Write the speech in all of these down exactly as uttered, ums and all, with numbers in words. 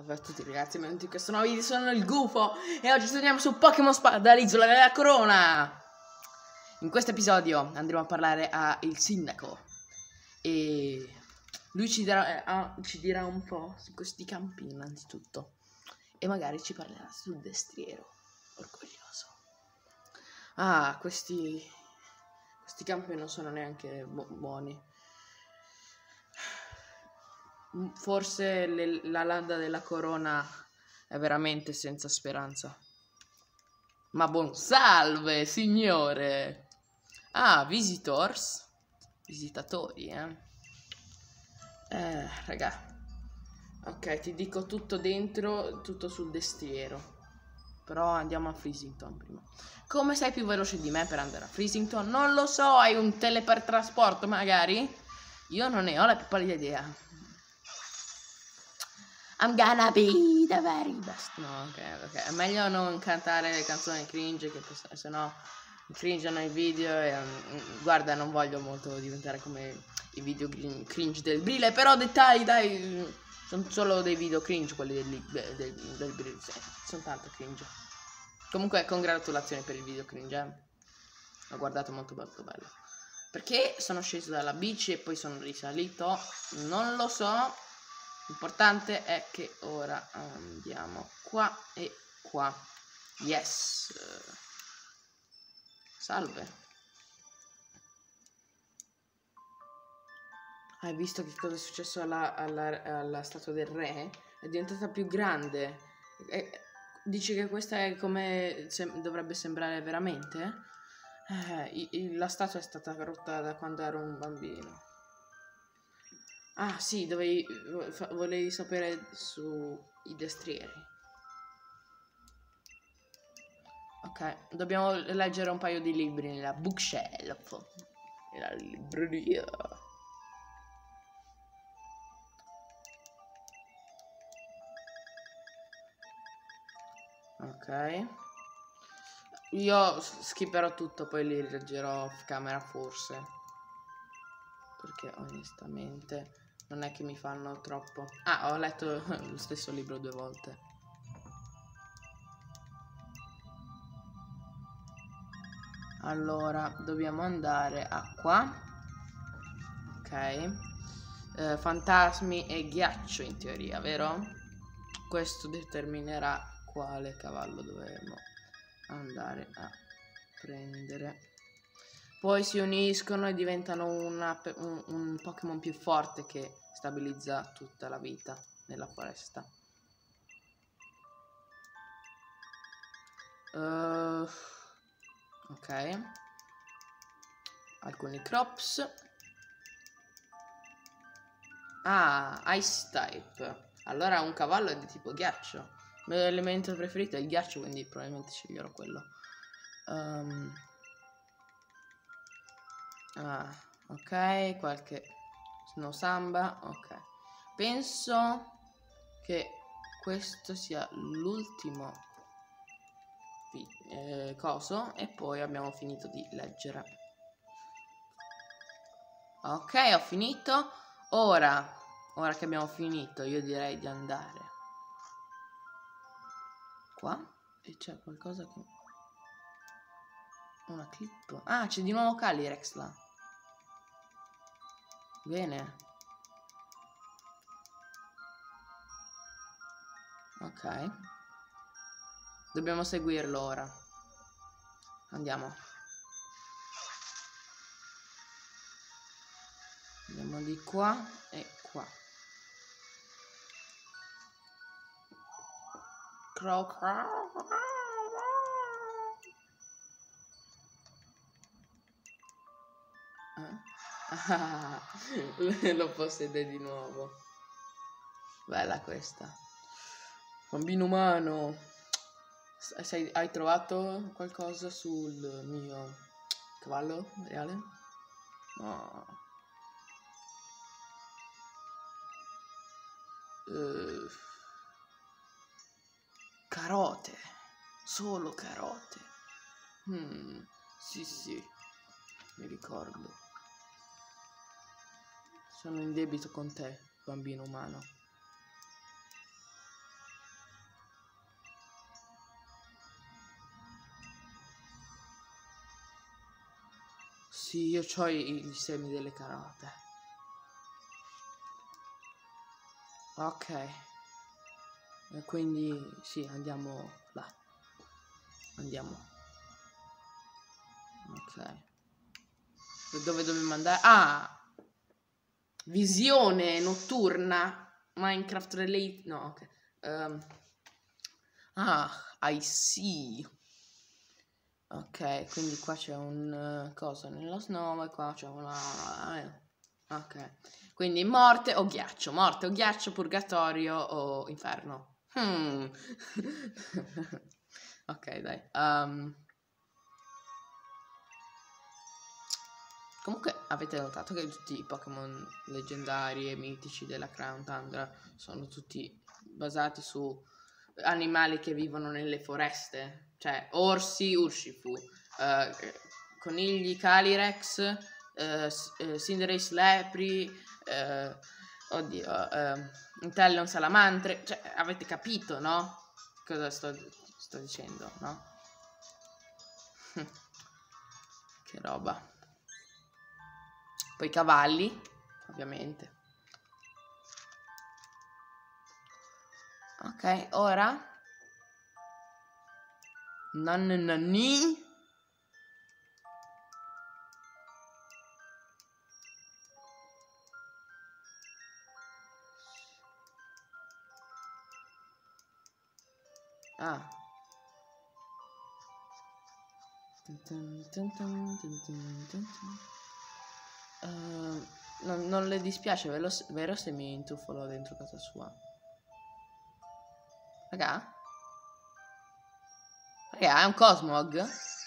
Salve a tutti ragazzi, benvenuti in questo nuovo video, sono il Gufo e oggi torniamo su Pokémon Spada, l'isola della corona. In questo episodio andremo a parlare al sindaco e lui ci dirà, eh, ci dirà un po' su questi campi innanzitutto e magari ci parlerà sul destriero orgoglioso. Ah, questi, questi campi non sono neanche bu buoni. Forse le, la landa della corona è veramente senza speranza. Ma buon salve, signore! Ah, visitors? Visitatori, eh? Eh, raga. Ok, ti dico tutto dentro, tutto sul destriero. Però andiamo a Freezington prima. Come sei più veloce di me per andare a Freezington? Non lo so, hai un teletrasporto magari? Io non ne ho la più pallida idea. I'm gonna be the very best. No, ok, ok. È meglio non cantare le canzoni cringe, che se no cringeano i video e um, guarda, non voglio molto diventare come i video cringe del Brile, però dettagli, dai, sono solo dei video cringe quelli del, del, del, del Brile, sì, sono tanto cringe. Comunque congratulazioni per il video cringe, eh. L'ho guardato, molto molto bello. Perché sono sceso dalla bici e poi sono risalito? Non lo so. L'importante è che ora andiamo qua e qua. Yes. Salve. Hai visto che cosa è successo alla, alla, alla statua del re? È diventata più grande. E, dici che questa è come sem dovrebbe sembrare veramente? Eh, i, i, la statua è stata rotta da quando ero un bambino. Ah sì, dovevi, volevi sapere sui destrieri. Ok, dobbiamo leggere un paio di libri nella bookshelf. Nella libreria. Ok. Io skipperò tutto, poi li leggerò off camera forse. Perché onestamente non è che mi fanno troppo. Ah, ho letto lo stesso libro due volte. Allora, dobbiamo andare a qua. Ok. Eh, fantasmi e ghiaccio in teoria, vero? Questo determinerà quale cavallo dovremo andare a prendere. Poi si uniscono e diventano una, un, un Pokémon più forte che stabilizza tutta la vita nella foresta. Uh, ok. Alcuni crops. Ah, Ice type. Allora un cavallo è di tipo ghiaccio. Il mio elemento preferito è il ghiaccio, quindi probabilmente sceglierò quello. Um, Ah, ok, qualche Snow Samba, ok. Penso che questo sia l'ultimo eh, coso e poi abbiamo finito di leggere. Ok, ho finito. Ora, ora che abbiamo finito, io direi di andare qua e c'è qualcosa che... Una clip. Ah, c'è di nuovo Calyrex là. Bene. Ok. Dobbiamo seguirlo ora. Andiamo. Andiamo di qua e qua. Crow crow. Eh? Ah, lo possede di nuovo. Bella questa. Bambino umano, sei, hai trovato qualcosa sul mio cavallo reale? No. Uh, carote. Solo carote. Hmm, sì sì, mi ricordo. Sono in debito con te, bambino umano. Sì, io ho i, i semi delle carote. Ok. E quindi sì, andiamo là. Andiamo. Ok. Dove dobbiamo andare? Ah! Visione notturna. Minecraft Relate. No, ok. Um. Ah, I see. Ok, quindi qua c'è un uh, coso nello snow e qua c'è una... Eh. Ok. Quindi morte o ghiaccio. Morte o ghiaccio, purgatorio o inferno. Hmm. Ok, dai. Um. Comunque avete notato che tutti i Pokémon leggendari e mitici della Crown Tundra sono tutti basati su animali che vivono nelle foreste, cioè orsi, Urshifu, eh, conigli, Calyrex, eh, eh, Cinderace lepri, eh, oddio, eh, Inteleon salamandre, cioè avete capito, no? Cosa sto, sto dicendo, no? Che roba. Poi i cavalli, ovviamente. Ok, ora Nannani. Ah. Uh, non, non le dispiace, vero, vero se mi intuffolo dentro casa sua? Raga? Raga, è un Cosmog?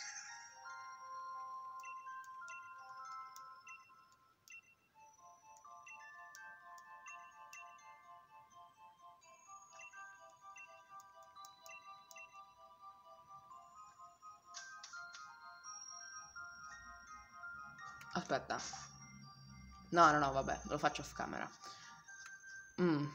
Aspetta. No, no, no, vabbè, lo faccio off camera. Mm.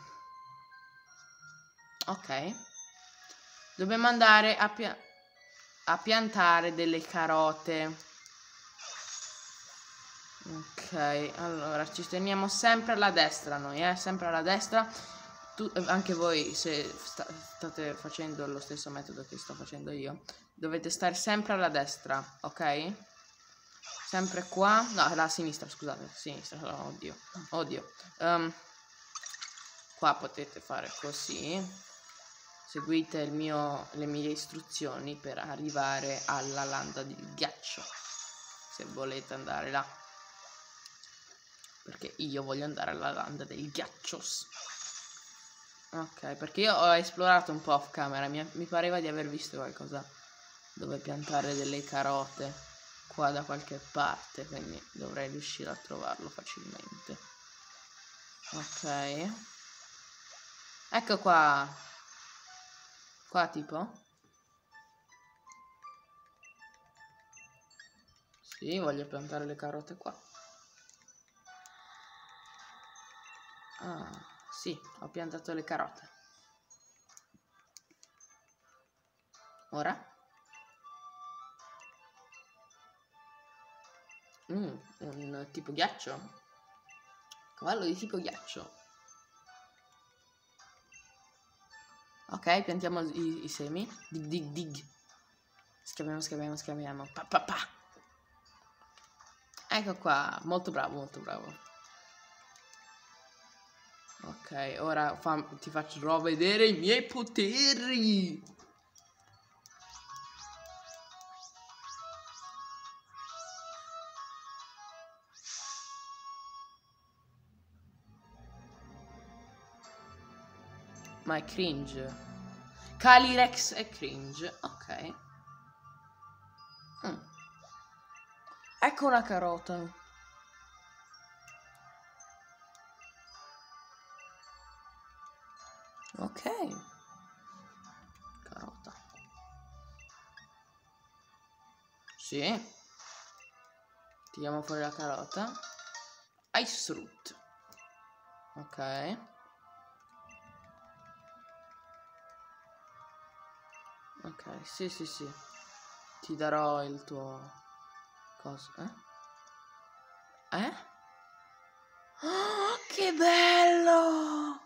Ok. Dobbiamo andare a, pia a piantare delle carote. Ok, allora ci teniamo sempre alla destra noi, eh? Sempre alla destra. Tu, anche voi, se sta state facendo lo stesso metodo che sto facendo io, dovete stare sempre alla destra, ok? Sempre qua. No, alla sinistra, scusate. Sinistra, oh, oddio. Oddio. Um, qua potete fare così. Seguite il mio, le mie istruzioni per arrivare alla landa di ghiaccio. Se volete andare là. Perché io voglio andare alla landa dei ghiaccios. Ok, perché io ho esplorato un po' off camera. Mi, mi pareva di aver visto qualcosa dove piantare delle carote qua da qualche parte. Quindi dovrei riuscire a trovarlo facilmente. Ok. Ecco qua. Qua tipo. Sì, voglio piantare le carote qua. Ah, sì, ho piantato le carote. Ora? Mm, un tipo ghiaccio. Cavallo di tipo ghiaccio. Ok, piantiamo i, i semi. Dig, dig, dig. Schiaviamo, schiaviamo, schiaviamo. Pa, pa, pa. Ecco qua, molto bravo, molto bravo. Ok, ora fa, ti faccio vedere i miei poteri. Ma è cringe. Calyrex è cringe, ok. Mm. Ecco una carota. Ok. Carota. Sì. Tiriamo fuori la carota. Ice root. Ok. Ok, sì, sì, sì. Ti darò il tuo... cosa, eh? Eh? Oh, che bello!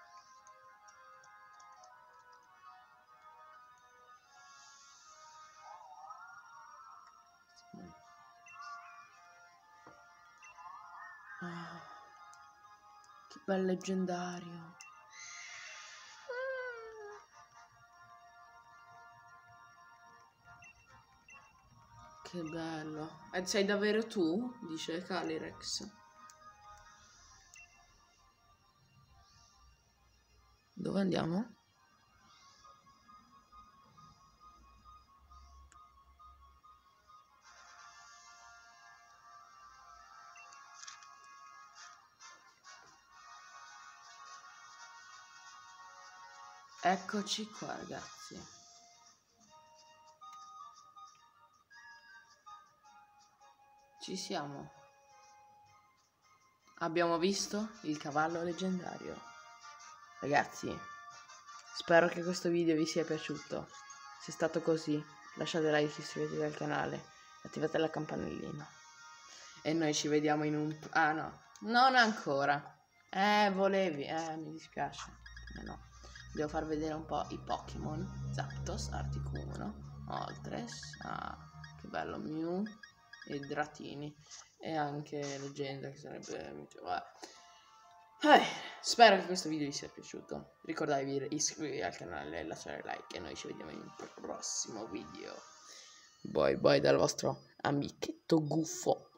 Oh, che bel leggendario. Che bello. E sei davvero tu? Dice Calyrex. Dove andiamo? Eccoci qua, ragazzi. Ci siamo. Abbiamo visto il cavallo leggendario. Ragazzi, spero che questo video vi sia piaciuto. Se è stato così, lasciate like, iscrivetevi al canale, attivate la campanellina. E noi ci vediamo in un... Ah no, non ancora. Eh, volevi, eh, mi dispiace. Eh, no. Devo far vedere un po' i Pokémon. Zapdos, Articuno, Moltres, ah, che bello, Mew e Dratini. E anche Leggenda, che sarebbe... Eh, spero che questo video vi sia piaciuto. Ricordatevi di iscrivervi al canale e lasciare like. E noi ci vediamo in un prossimo video. Bye bye dal vostro amichetto Guffo.